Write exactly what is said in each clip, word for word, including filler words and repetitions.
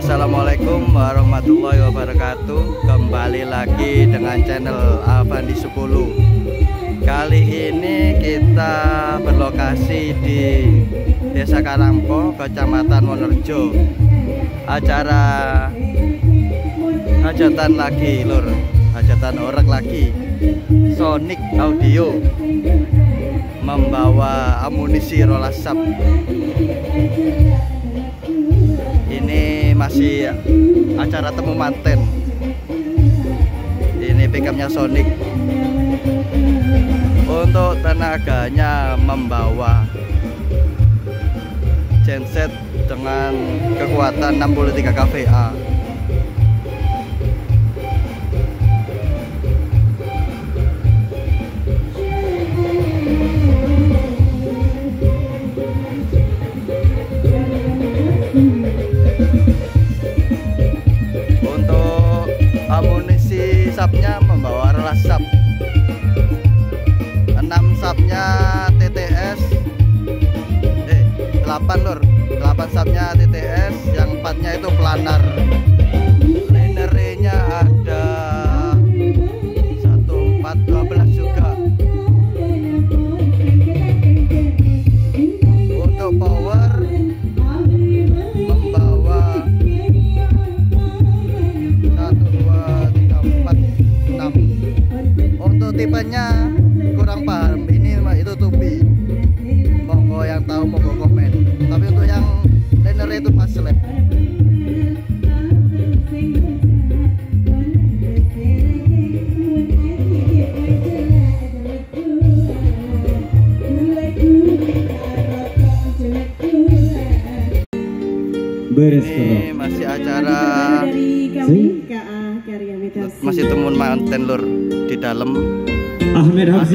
Assalamualaikum warahmatullahi wabarakatuh. Kembali lagi dengan channel Avandi sepuluh. Kali ini kita berlokasi di Desa Karangpo, Kecamatan Wonorejo. Acara hajatan lagi lur, hajatan orek lagi. Sonic Audio membawa amunisi rolas sap. Ini masih acara temu manten. Ini pickupnya Sonic. Untuk tenaganya membawa genset dengan kekuatan enam puluh tiga k V A. Untuk amunisi sapnya membawa rolas sap. enam sapnya T T S, eh delapan lur, delapan sapnya T T S, yang empatnya itu planar. Linernya ada satu empat dua belas juga. Untuk power membawa satu dua tiga empat enam. Untuk tipenya kurang paham, ini itu tubi. Monggo yang tahu monggo komen. Tapi untuk yang liner itu pas slap. Ini masih acara masih temuan manten lur di dalam. Ahmed Habzi.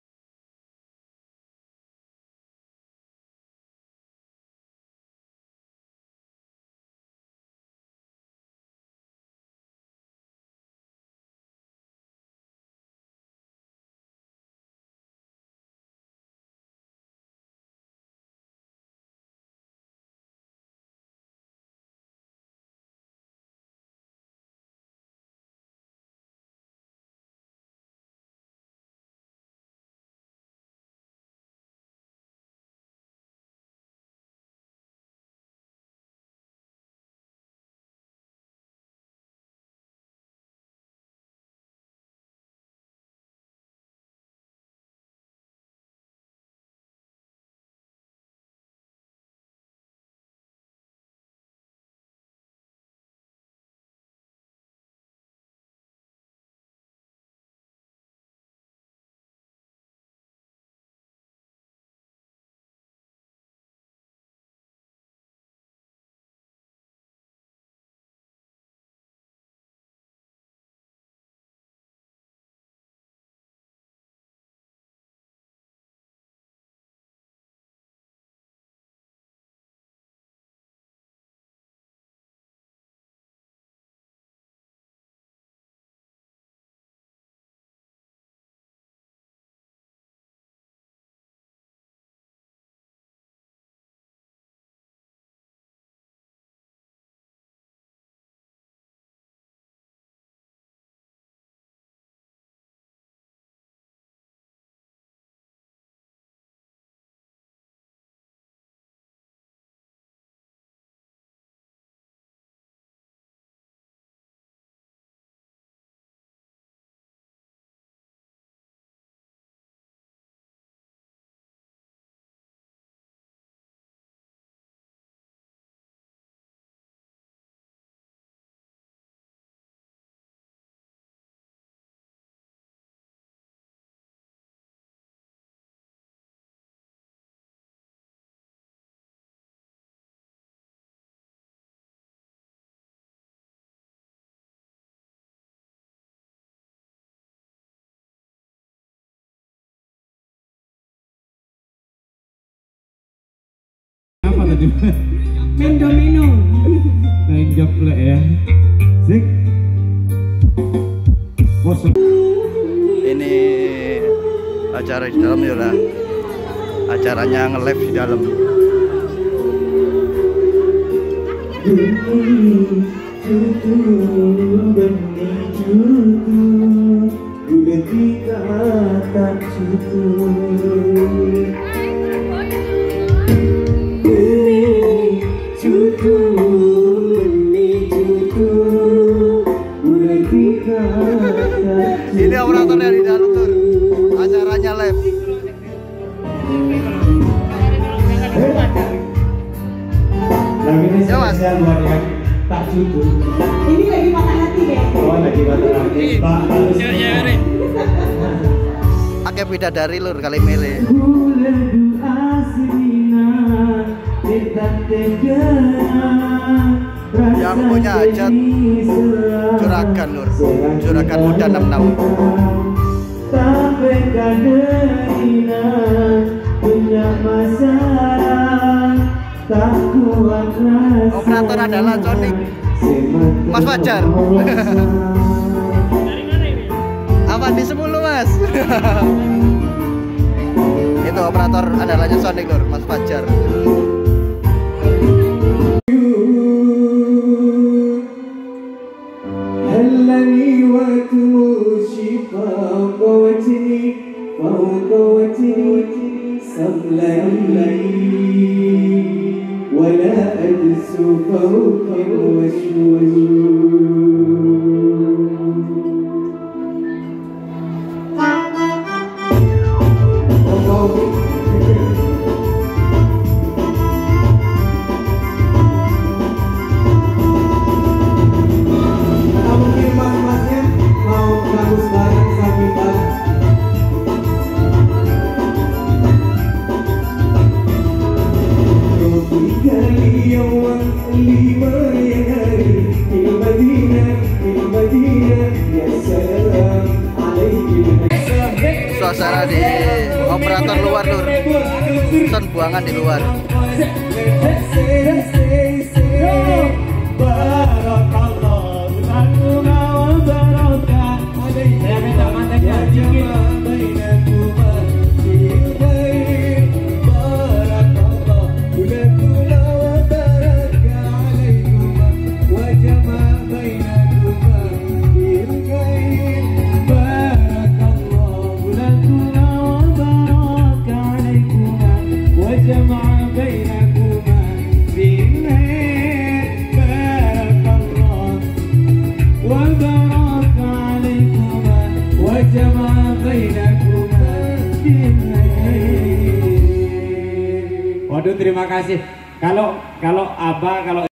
Main domino. Main gaple ya. Sik. Ini acara di dalam ya lah. Acaranya nge-live di dalam. Benih cucu, benih cucu, bulan tiga mata cucu. Benih cucu, benih cucu, bulan tiga mata cucu. Ini operatornya di dalam tur. Acaranya live. Lagu ini Ya, Mas. spesial buat yang tak cucu. Ini lagi patah hati deh. Oh, lagi patah hati. Pak, harus. Pakai bidadari lur kali mele. Yang punya hajat Juragan lur, Juragan muda enam enam. Sampai kaderina punya masalah tak kuat rasa. Operator adalah Sonic Mas Fajar. Apa di sepuluh Mas? Itu operator andalanya Sonic lur, Mas Fajar. هلني وتمشي فوق وجهي فوق وجهي صلي ولا أجلس فوق الوشوش. Suasana di operator luar lur, son buangan di luar. Waduh, terima kasih. Kalau kalau Abah kalau